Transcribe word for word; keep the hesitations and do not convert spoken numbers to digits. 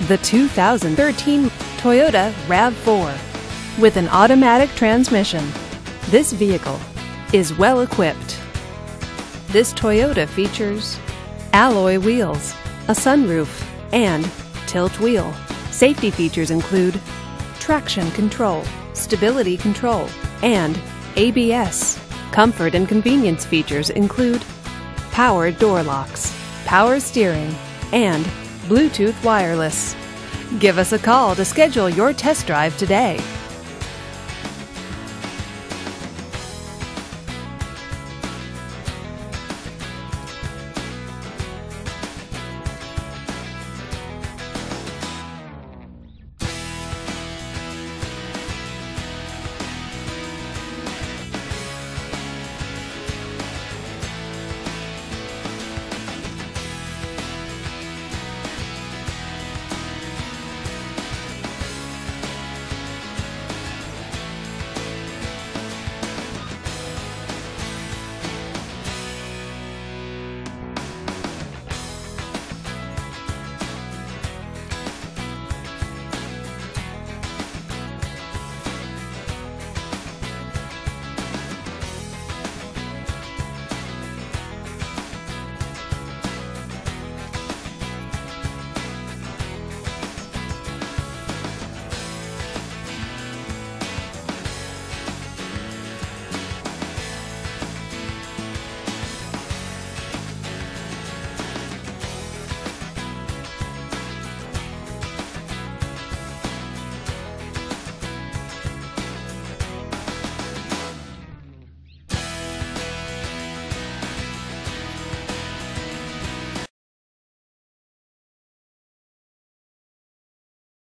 the two thousand thirteen Toyota RAV four. With an automatic transmission, this vehicle is well equipped. This Toyota features alloy wheels, a sunroof, and tilt wheel. Safety features include traction control, stability control, and A B S. Comfort and convenience features include power door locks, power steering, and Bluetooth wireless. Give us a call to schedule your test drive today.